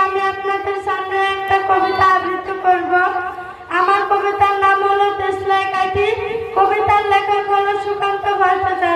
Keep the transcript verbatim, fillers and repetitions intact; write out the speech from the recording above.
আমি আপনাদের সামনে একটা কবিতা আবৃত্তি করব। আমার কবিতার নাম হলো দেশলাই কাঠি। কবিতার লেখক হলো সুকান্ত ভট্টাচার্য।